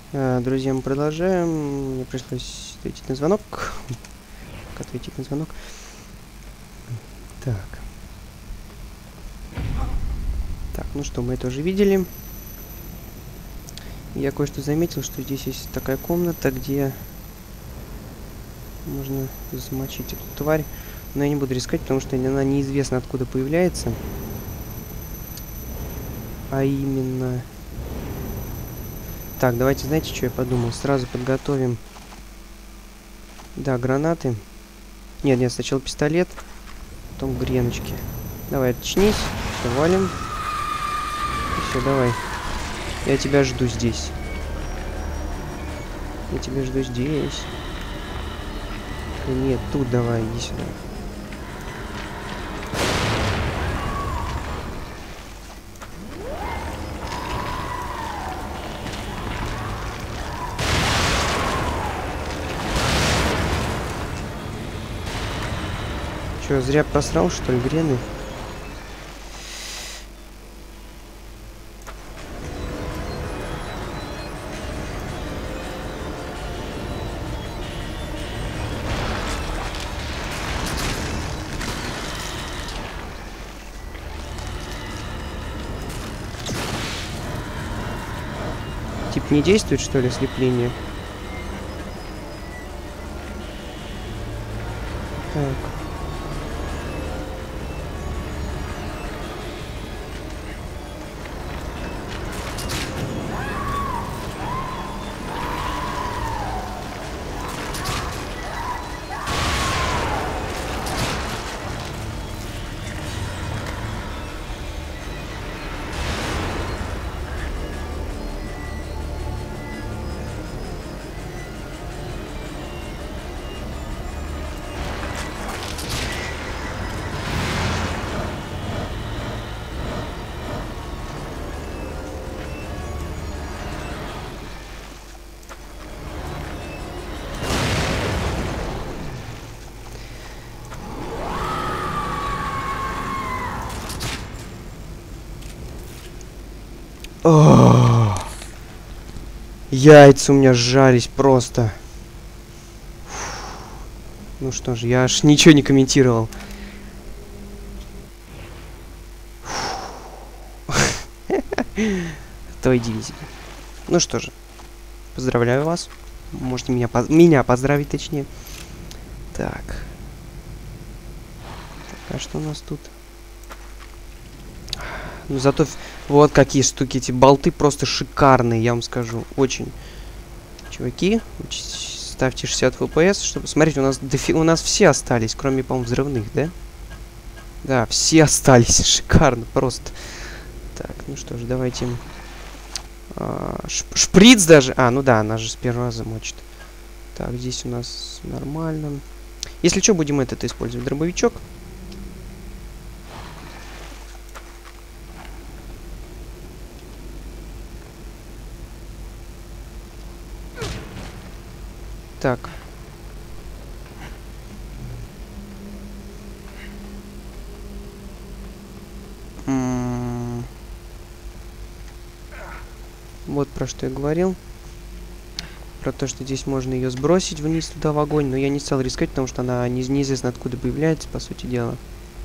Друзья, мы продолжаем. Мне пришлось ответить на звонок. Ответить на звонок. Так. Так, ну что, мы это уже видели. Я кое-что заметил, что здесь есть такая комната, где можно замочить эту тварь. Но я не буду рисковать, потому что она неизвестно откуда появляется. А именно... Так, давайте, знаете, что я подумал? Сразу подготовим... Да, гранаты. Нет, сначала пистолет, потом греночки. Давай, очнись. Все, валим. Все, давай. Я тебя жду здесь. Я тебя жду здесь. Нет, тут давай, иди сюда. Че, зря просрал, что ли, грены? Типа не действует, что ли, ослепление? Так. О, яйца у меня сжались просто. Ну что ж, я аж ничего не комментировал. Той дивизии. Ну что же, поздравляю вас. Можете меня поздравить, точнее. Так. А что у нас тут? Ну зато вот какие штуки, эти болты просто шикарные, я вам скажу. Очень. Чуваки, ставьте 60 FPS, чтобы... Смотрите, у нас все остались, кроме, по-моему, взрывных, да? Да, все остались. Шикарно, просто. Так, ну что ж, давайте... шприц даже... ну да, она же с первого раза мочит. Так, здесь у нас нормально. Если что, будем этот использовать. Дробовичок. Так. Вот про что я говорил. Про то, что здесь можно ее сбросить вниз туда в огонь. Но я не стал рисковать, потому что она неизвестно откуда появляется, по сути дела.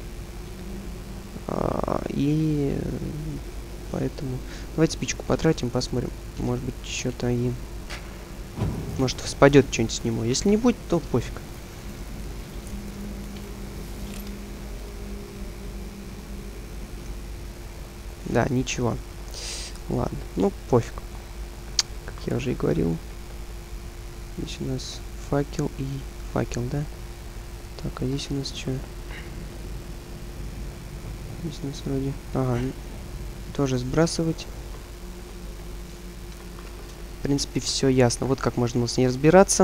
И поэтому... Давайте спичку потратим, посмотрим. Может быть, что-то и... Может, спадет что-нибудь с него. Если не будет, то пофиг. Да, ничего. Ладно, ну пофиг. Как я уже и говорил. Здесь у нас факел и факел, да? Так, а здесь у нас что? Здесь у нас вроде... Ага, тоже сбрасывать. В принципе, все ясно. Вот как можно с ней разбираться.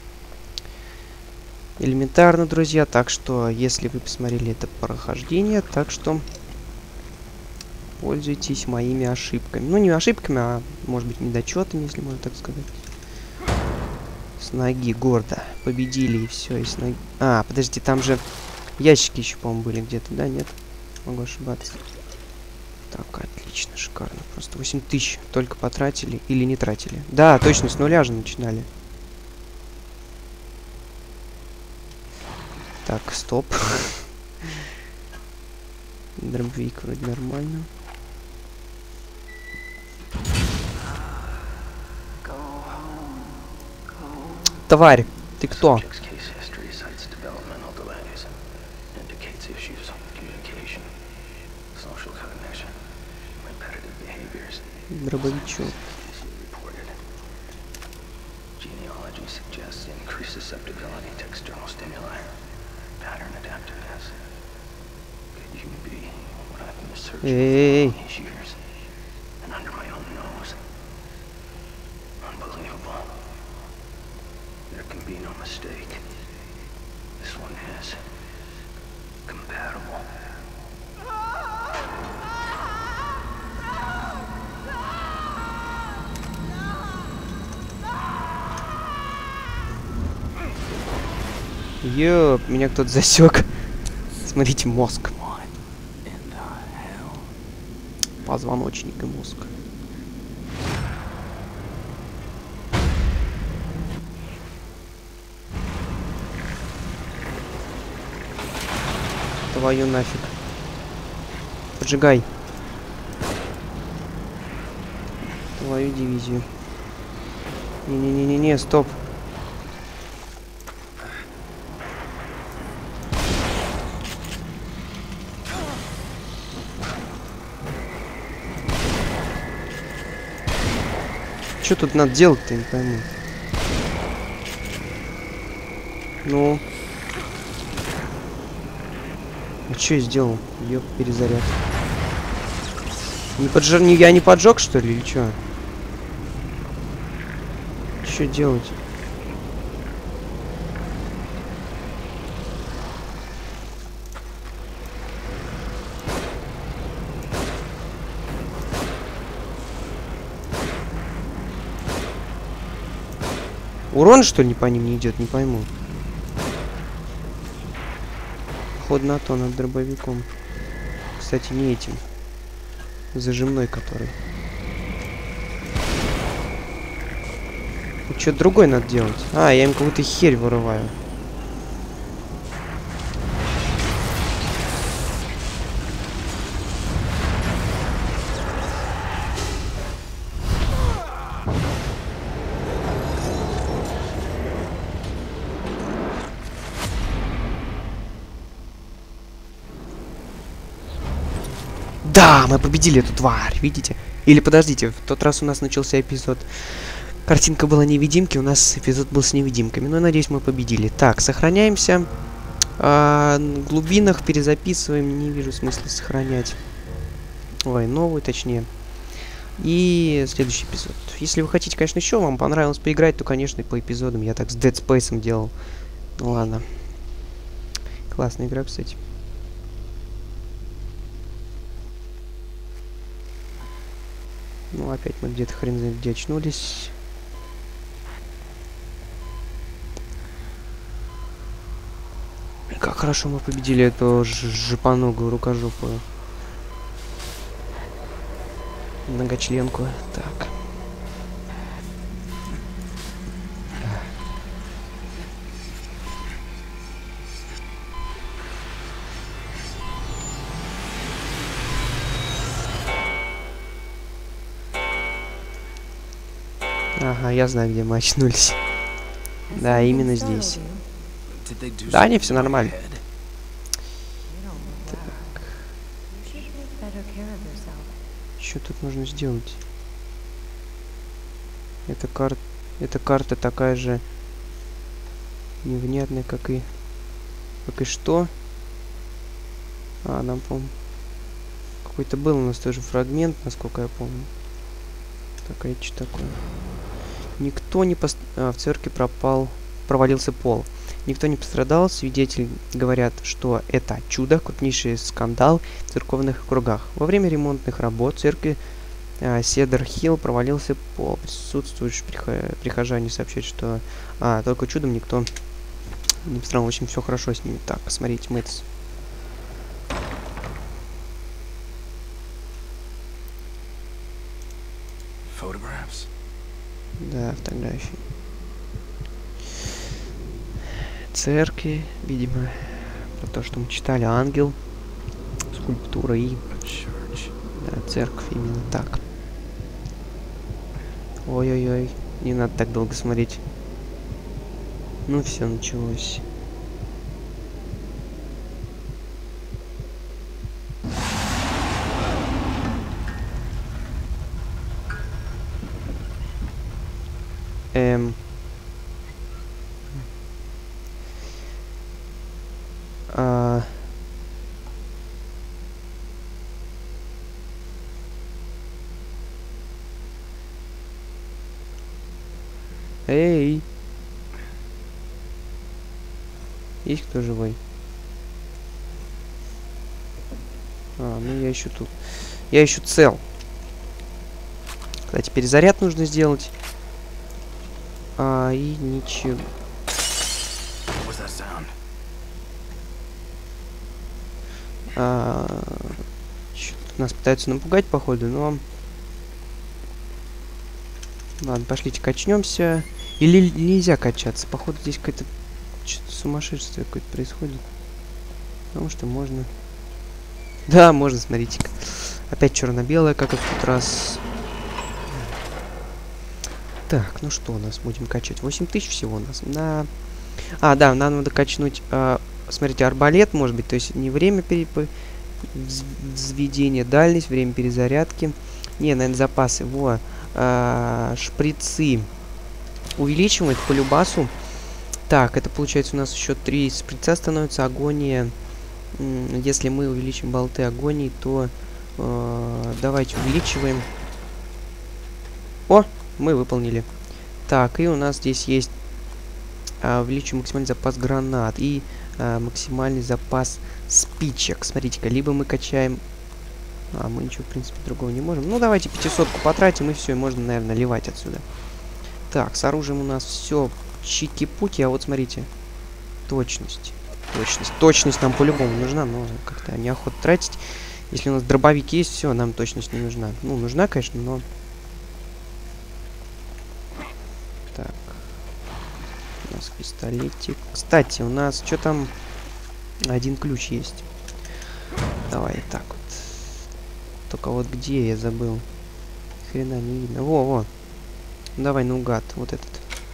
Элементарно, друзья. Так что, если вы посмотрели это прохождение, так что пользуйтесь моими ошибками. Ну, не ошибками, а, может быть, недочетами, если можно так сказать. С ноги гордо победили, и все, и с ноги... подожди, там же ящики еще, по-моему, были где-то, да? Нет? Могу ошибаться. Так, отлично, шикарно. Просто 8000 только потратили или не тратили. Да, точно, с нуля же начинали. Так, стоп. Дробовик вроде нормально. Тварь, ты кто? Дробовичок. Эй. Ёп, меня кто-то засек. Смотрите, мозг. Позвоночник и мозг. Твою нафиг. Поджигай. Твою дивизию. Не-не-не-не-не, стоп. Что тут надо делать-то, не пойму. Ну. А что я сделал? Ёп, перезаряд. Я не поджег, что ли, или что? Что делать? Урон, что ли, по ним не идет, не пойму. Ход на то, над дробовиком. Кстати, не этим. Зажимной, который. Что-то другое надо делать. А, я им какую-то херь вырываю. Да, мы победили эту тварь, видите? Или подождите, в тот раз у нас начался эпизод. Картинка была невидимки, у нас эпизод был с невидимками. Но, надеюсь, мы победили. Так, сохраняемся. В глубинах перезаписываем. Не вижу смысла сохранять. Ой, новый, точнее. И следующий эпизод. Если вы хотите, конечно, еще вам понравилось поиграть, то, конечно, и по эпизодам. Я так с Dead Space делал. Ну ладно. Классная игра, кстати. Ну, опять мы где-то хрен знает где очнулись. Как хорошо мы победили эту жопоногую, рукожопую многочленку. Так. Ага, я знаю, где мы очнулись. Да, именно здесь. Да, не, все нормально. Так. Что тут нужно сделать? Эта карта такая же невнятная, как и что. А, нам, по-моему, какой-то был у нас тоже фрагмент, насколько я помню. Так, а это что такое? Никто не в церкви провалился пол. Никто не пострадал. Свидетели говорят, что это чудо, крупнейший скандал в церковных кругах. Во время ремонтных работ в церкви Седер-Хилл провалился пол. Присутствующие прихожане сообщают, что только чудом никто не пострадал. В общем, все хорошо с ними. Так, смотрите, мы это... Да, фотографии. Церкви, видимо, про то, что мы читали. Ангел, скульптура и... Да, церковь, именно так. Ой-ой-ой, не надо так долго смотреть. Ну все, началось. А... Эй! Есть кто живой? А, ну я еще тут. Я еще цел. Кстати, перезаряд нужно сделать. И ничего. Что-то нас пытаются напугать, походу, но... Ладно, пошлите качнемся. Или нельзя качаться? Походу, здесь какое-то сумасшествие какое-то происходит. Потому что можно... Да, можно, смотрите-ка. Опять черно-белое, как и в тот раз. Так, ну что у нас будем качать? 8000 всего у нас. Да. Да, нам надо качнуть... смотрите, арбалет, может быть, то есть не время взведения, дальность, время перезарядки. Не, наверное, запасы. Во. Шприцы. Увеличиваем их по любасу. Так, это получается у нас еще 3 шприца становится. Агония. Если мы увеличим болты агонии, то давайте увеличиваем. О, мы выполнили. Так, и у нас здесь есть увеличим максимальный запас гранат и максимальный запас спичек. Смотрите-ка, либо мы качаем... мы ничего, в принципе, другого не можем. Ну, давайте 500-ку потратим, и все, и можно, наверное, ливать отсюда. Так, с оружием у нас все чики-пуки, а вот смотрите. Точность. Точность нам по-любому нужна, но как-то неохота тратить. Если у нас дробовик есть, все, нам точность не нужна. Ну, нужна, конечно, но... Так. У нас пистолетик. Кстати, у нас что там... Один ключ есть. Давай так вот. Только вот где я забыл. Хрена не видно. Во. Давай наугад. Вот этот.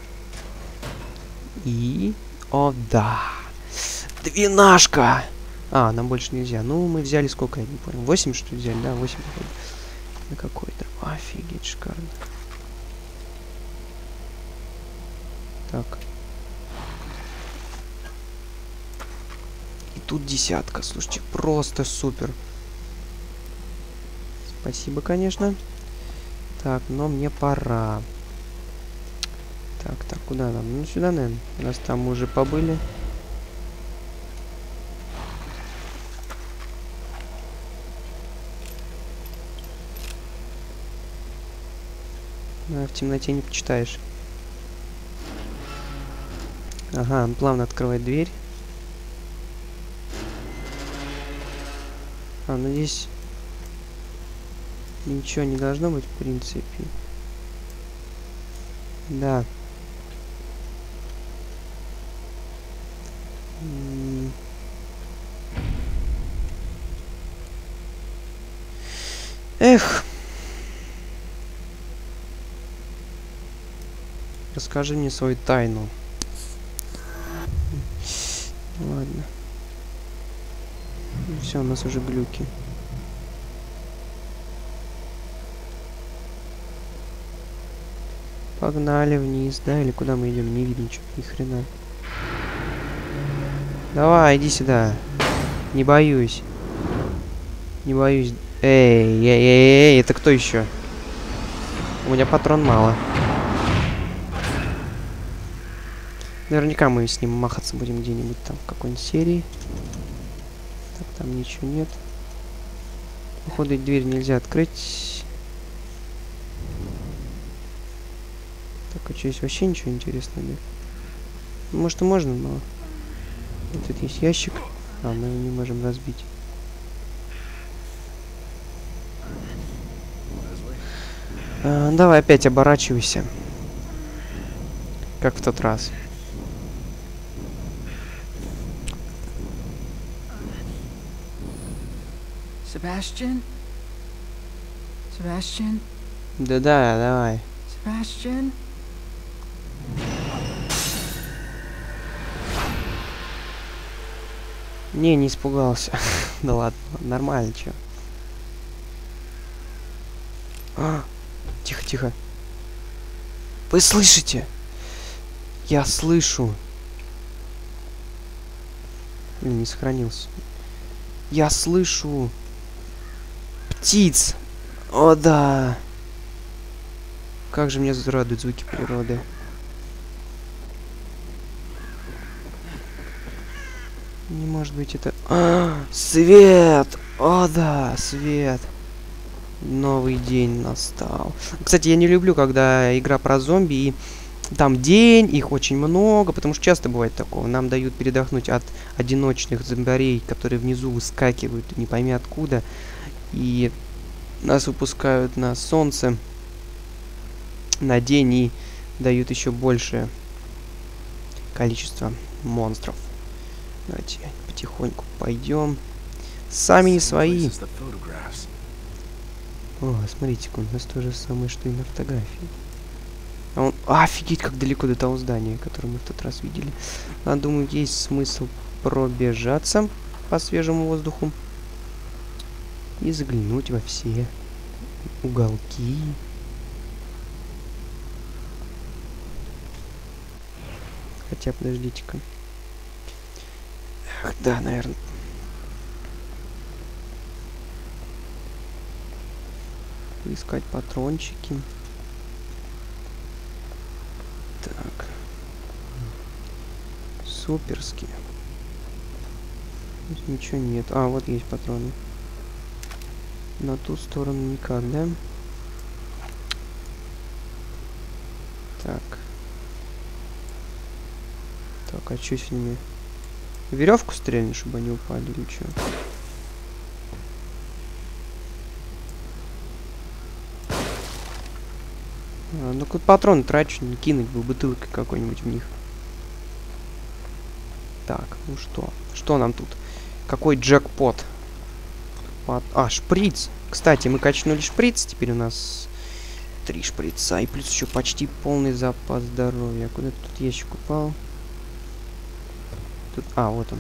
И... О, да. 12-шка! Нам больше нельзя. Ну, мы взяли сколько, я не понял. 8, что ли, взяли? Да, 8, походу. На какой-то. Офигеть, шикарно. Так. И тут 10-ка. Слушайте, просто супер. Спасибо, конечно. Так, но мне пора. Так, куда нам? Ну, сюда, наверное. Раз там мы уже побыли. В темноте не почитаешь. Ага, он плавно открывает дверь. Ну здесь ничего не должно быть, в принципе. Да. Эх. Расскажи мне свою тайну. Ладно. Все, у нас уже глюки. Погнали вниз, да? Или куда мы идем? Не видно ничего, ни хрена. Давай, иди сюда. Не боюсь. Не боюсь. Эй, это кто еще? У меня патрон мало. Наверняка мы с ним махаться будем где-нибудь там в какой-нибудь серии. Так, там ничего нет. Походу, дверь нельзя открыть. Так, а что, есть вообще ничего интересного нет? Может, и можно, но... Вот тут есть ящик. Мы его не можем разбить. Давай опять оборачивайся. Как в тот раз. Sebastian? Sebastian? Да-да, давай. Sebastian? Не испугался. Да ладно, нормально, чё. Тихо, тихо. Вы слышите? Я слышу. Не сохранился. Я слышу птиц. О, да. Как же меня радуют звуки природы. Не может быть это... свет! О, да, свет. Новый день настал. Кстати, я не люблю, когда игра про зомби, и там день, их очень много, потому что часто бывает такого. Нам дают передохнуть от одиночных зомбарей, которые внизу выскакивают, не пойми откуда. И нас выпускают на солнце на день и дают еще большее количество монстров. Давайте потихоньку пойдем. Сами не свои. О, смотрите-ка, у нас то же самое, что и на фотографии. А он... Офигеть, как далеко до того здания, которое мы в тот раз видели. Я думаю, есть смысл пробежаться по свежему воздуху. И заглянуть во все уголки. Хотя, подождите-ка. Ах, да, наверное. Искать патрончики. Так. Суперски. Здесь ничего нет. А, вот есть патроны. На ту сторону никак, да? Так. Так, а что с ними? Веревку стрельни, чтобы они упали или что? Ну, какой патрон трачу, не кинуть бы бутылкой какой-нибудь в них. Так, ну что? Что нам тут? Какой джекпот? Шприц. Кстати, мы качнули шприц. Теперь у нас 3 шприца. И плюс еще почти полный запас здоровья. Куда тут ящик упал? Тут... вот он.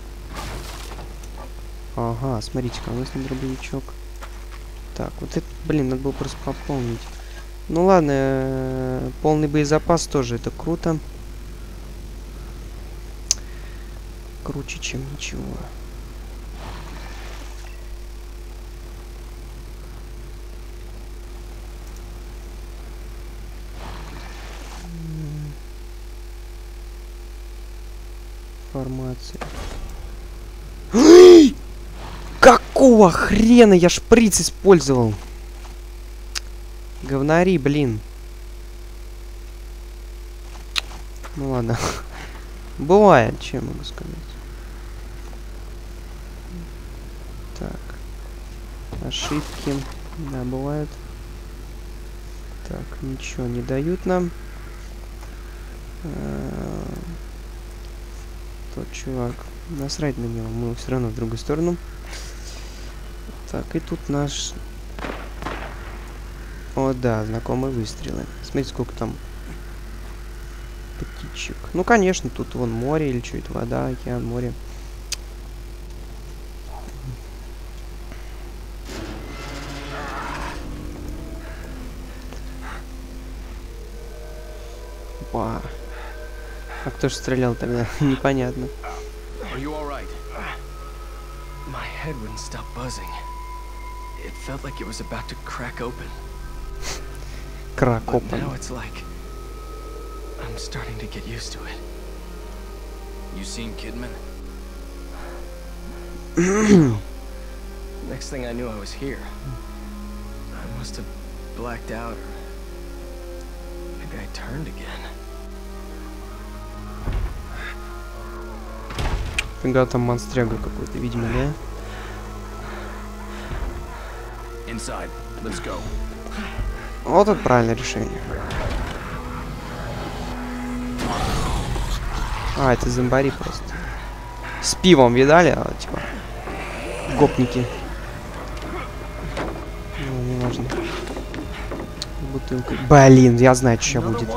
Ага, смотрите-ка, у нас не дробовичок. Так, вот это, блин, надо было просто пополнить. Ну ладно, полный боезапас тоже, это круто. Круче, чем ничего. Информация. Какого хрена я шприц использовал? Говнари, блин. Ну ладно. Бывает, чем могу сказать. Так. Ошибки. Да, бывают. Так, ничего не дают нам. Тот чувак. Насрать на него. Мы все равно в другую сторону. Так, и тут наш... О, да, знакомые выстрелы. Смотрите, сколько там птичек. Ну, конечно, тут вон море или что это, вода, океан, море. Опа. А кто же стрелял тогда? Непонятно. Крак open. I'm starting to get used to it. You seen Kidman? Next thing I knew, I was here. I must have blacked out, or maybe I turned again. Фига, там монстряга какой-то, видимо, да? Inside. Let's go. Вот это правильное решение. А, это зомбари просто. С пивом, видали? А, типа, гопники. Ну, не важно. Бутылка. Блин, я знаю, что сейчас будет.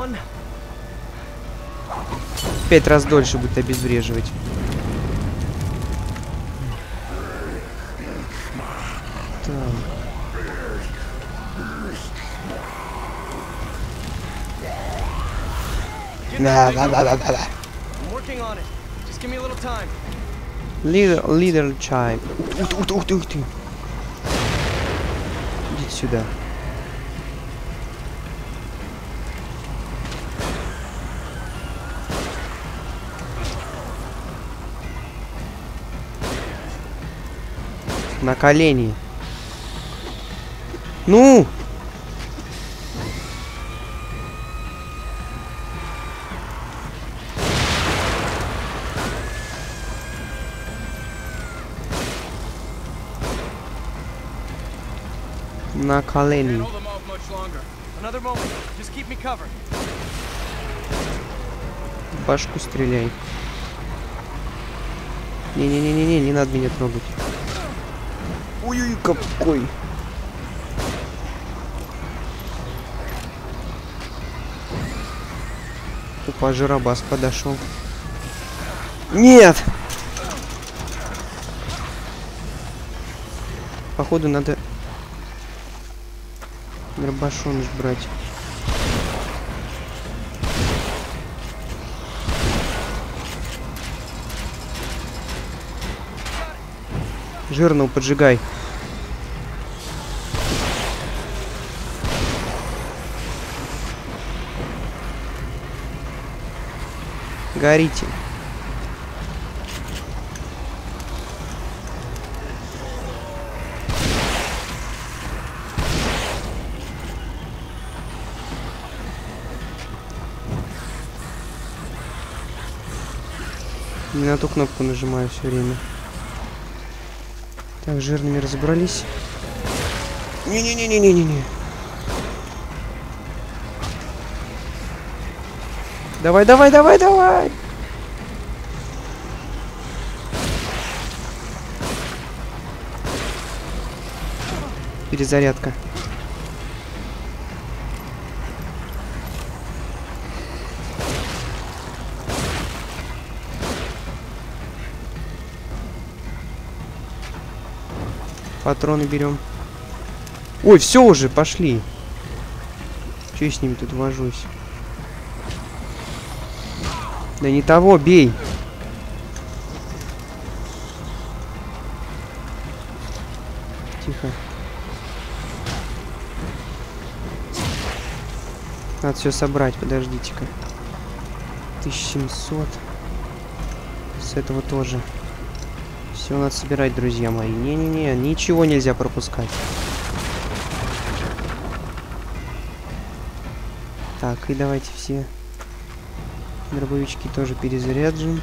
5 раз дольше будет обезвреживать. Так. Да. Лидер чай. Ух ты. Идите сюда. На колени. Ну! На колени. В башку стреляй. Не-не-не-не, не надо меня трогать. Ой-ой, какой. Тупо жиробас подошел. Нет! Походу надо дробашон брать. Жирную поджигай. Горите. Не на ту кнопку нажимаю все время. Так, жирными разобрались. Не-не-не-не-не-не. Давай. Перезарядка. Патроны берем. Ой, все уже, пошли. Че я с ними тут вожусь? Да не того, бей. Тихо. Надо все собрать, подождите-ка. 1700. С этого тоже. Все надо собирать, друзья мои. Не-не-не, ничего нельзя пропускать. Так, и давайте все дробовички тоже перезаряжим.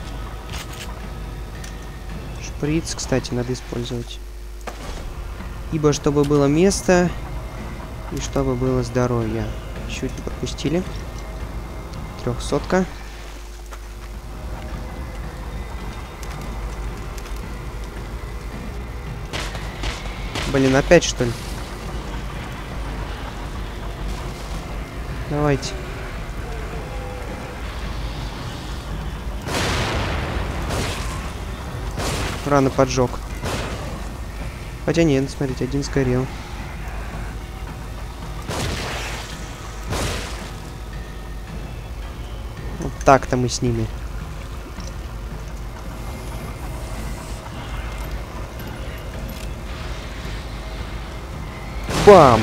Шприц, кстати, надо использовать. Ибо чтобы было место и чтобы было здоровье. Чуть не пропустили. 300-ка. Блин, опять что ли? Давайте. Рано поджег. Хотя нет, смотрите, один сгорел. Вот так-то мы с ними. Бам!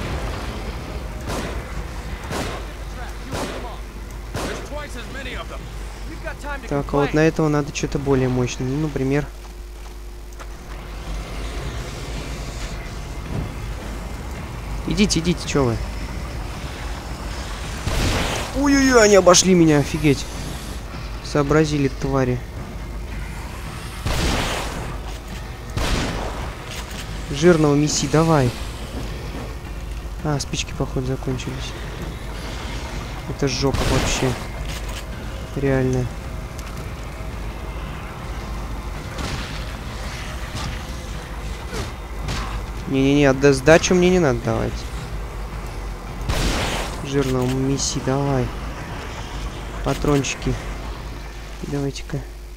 Так, а вот на этого надо что-то более мощное. Ну, например... Идите, чё вы? Ой-ой-ой, они обошли меня, офигеть. Сообразили, твари. Жирного месси, давай. А, спички, походу, закончились. Это жопа вообще. Реально. Не-не-не, сдачу мне не надо давать. Жирного месси, давай. Патрончики. Давайте-ка.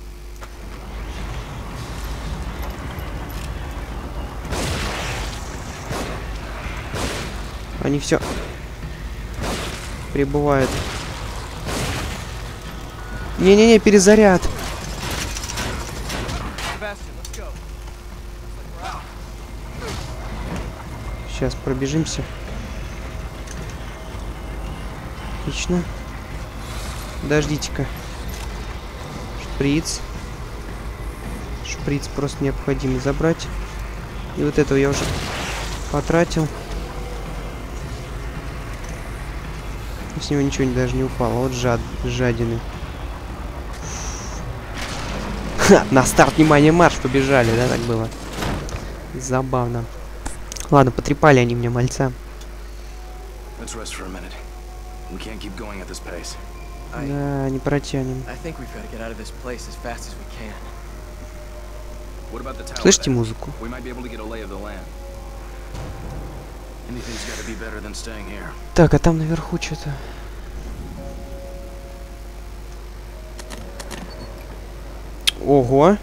Они все прибывают. Не-не-не, перезаряд. Сейчас пробежимся. Отлично. Подождите-ка. Шприц. Шприц просто необходимо забрать. И вот этого я уже потратил. С него ничего даже не упало. Вот жадины. Ха, на старт, внимание, марш, побежали, да, так было. Забавно. Ладно, потрепали они меня, мальца. Да, не протянем. Слышите музыку? Так, а там наверху что-то. Ого.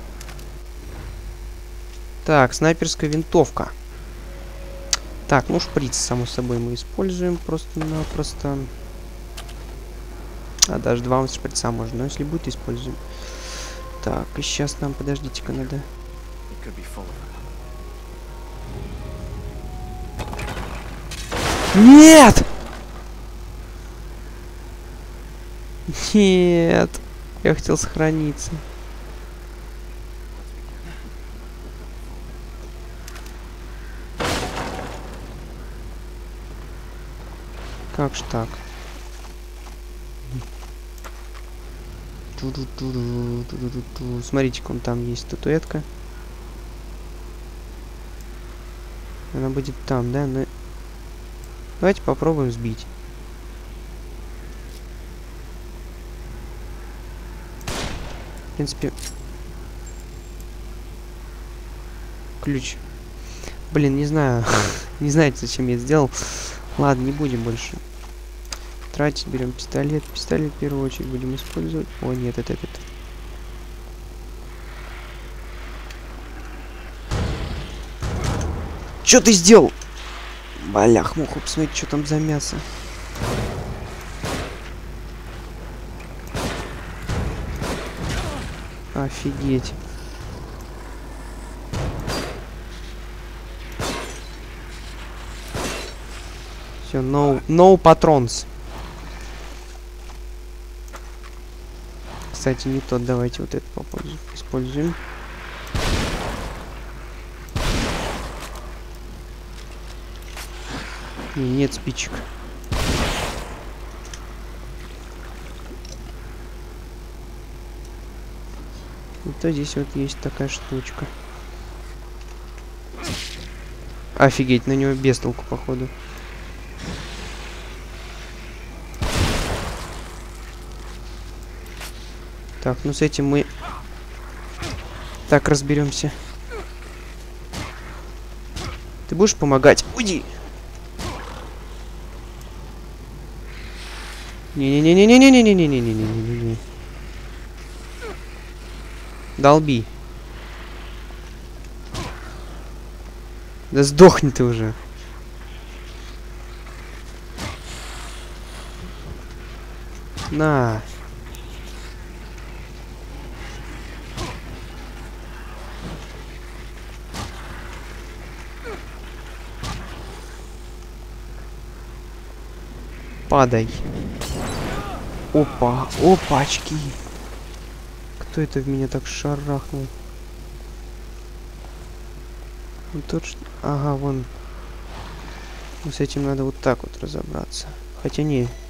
Так, снайперская винтовка. Так, ну шприц, само собой, мы используем просто-напросто. А даже 2 шприца можно, но если будет, используем. Так, и сейчас нам, подождите-ка, надо... Нет! Нет! Я хотел сохраниться. Как ж так? Смотрите-ка, вон там есть статуэтка. Она будет там, да? Но... Давайте попробуем сбить. В принципе... Ключ. Блин, не знаю. Не знаете, зачем я это сделал. Ладно, не будем больше тратить. Берем пистолет. Пистолет в первую очередь будем использовать. О, нет, это. Чё ты сделал? Балях-муха, посмотрите, что там за мясо. Офигеть. Все, no patrons. Кстати, не тот. Давайте вот это попозже используем. Нет спичек. И то здесь вот есть такая штучка. Офигеть, на него бестолку, походу. Так, ну с этим мы так разберемся. Ты будешь помогать? Уйди! Не-не-не-не-не-не-не-не-не-не-не-не-не-не. Долби. Да сдохни ты уже. На. Падай. Опа, опачки. Кто это в меня так шарахнул? Ну, тут... Ага, вон. С этим надо вот так вот разобраться. Хотя не,